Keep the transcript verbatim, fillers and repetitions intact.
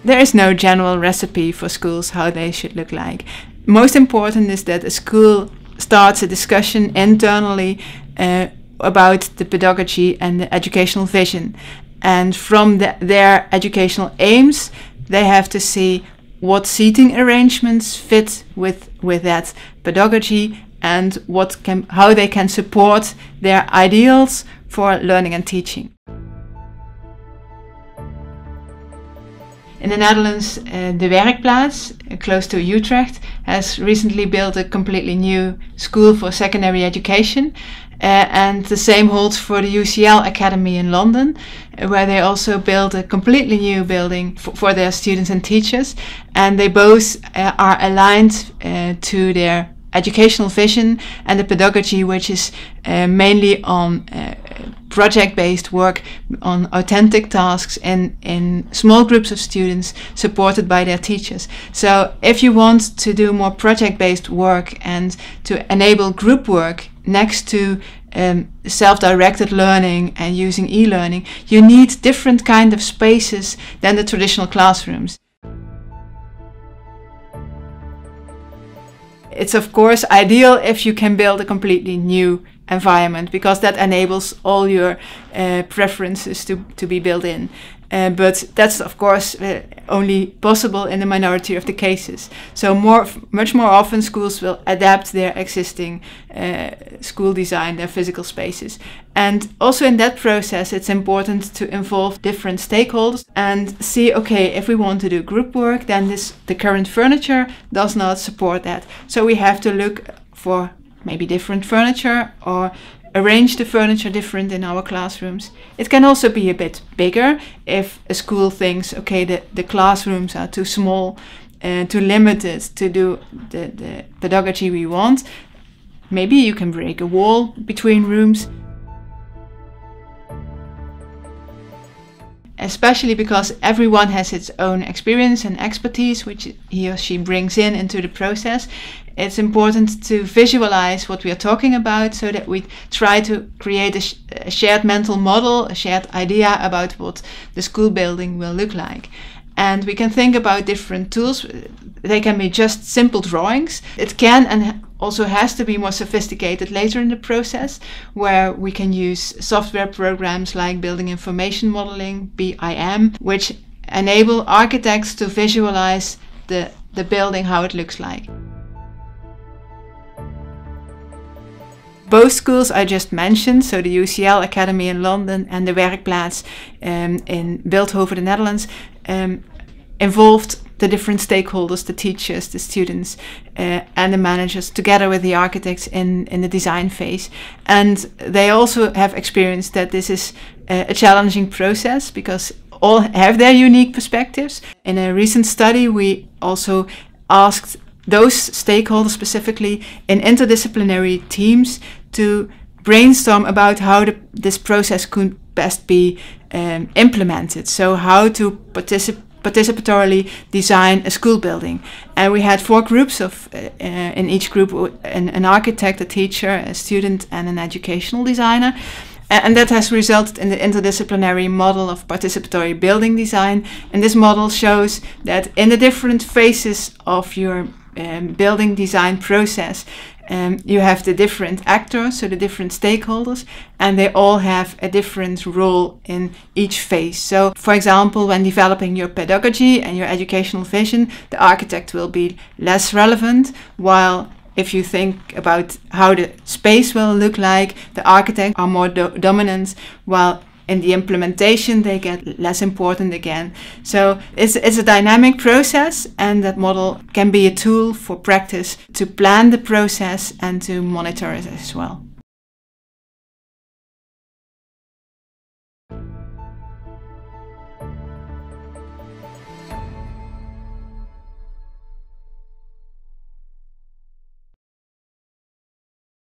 there is no general recipe for schools how they should look like. Most important is that a school starts a discussion internally uh, about the pedagogy and the educational vision. And from the, their educational aims, they have to see what seating arrangements fit with, with that pedagogy and what can, how they can support their ideals for learning and teaching. In the Netherlands, uh, De Werkplaats, uh, close to Utrecht, has recently built a completely new school for secondary education. Uh, and the same holds for the U C L Academy in London, uh, where they also built a completely new building for, for their students and teachers. And they both uh, are aligned uh, to their educational vision and the pedagogy, which is uh, mainly on uh, project-based work on authentic tasks in, in small groups of students supported by their teachers. So if you want to do more project-based work and to enable group work next to um, self-directed learning and using e-learning, you need different kind of spaces than the traditional classrooms. It's of course ideal if you can build a completely new environment, because that enables all your uh, preferences to, to be built in. Uh, but that's of course uh, only possible in the minority of the cases. So more, much more often schools will adapt their existing uh, school design, their physical spaces. And also in that process it's important to involve different stakeholders and see, okay, if we want to do group work, then this the current furniture does not support that. So we have to look for maybe different furniture or arrange the furniture different in our classrooms. It can also be a bit bigger if a school thinks, okay, the, the classrooms are too small, uh, too limited to do the, the pedagogy we want. Maybe you can break a wall between rooms. Especially because everyone has its own experience and expertise, which he or she brings in into the process. It's important to visualize what we are talking about so that we try to create a, sh a shared mental model, a shared idea about what the school building will look like. And we can think about different tools. They can be just simple drawings. It can and also has to be more sophisticated later in the process, where we can use software programs like Building Information Modeling, B I M, which enable architects to visualize the, the building, how it looks like. Both schools I just mentioned, so the U C L Academy in London and the Werkplaats um, in Bilthoven, the Netherlands, um, involved the different stakeholders, the teachers, the students uh, and the managers, together with the architects in, in the design phase. And they also have experienced that this is uh, a challenging process because all have their unique perspectives. In a recent study, we also asked those stakeholders specifically in interdisciplinary teams to brainstorm about how the, this process could best be um, implemented. So how to particip participatorily design a school building. And we had four groups of, uh, uh, in each group an, an architect, a teacher, a student and an educational designer. And that has resulted in the interdisciplinary model of participatory building design. And this model shows that in the different phases of your um, building design process, um, you have the different actors, so the different stakeholders, and they all have a different role in each phase. So, for example, when developing your pedagogy and your educational vision, the architect will be less relevant, while if you think about how the space will look like, the architects are more do dominant, while in the implementation they get less important again. So it's, it's a dynamic process, and that model can be a tool for practice to plan the process and to monitor it as well.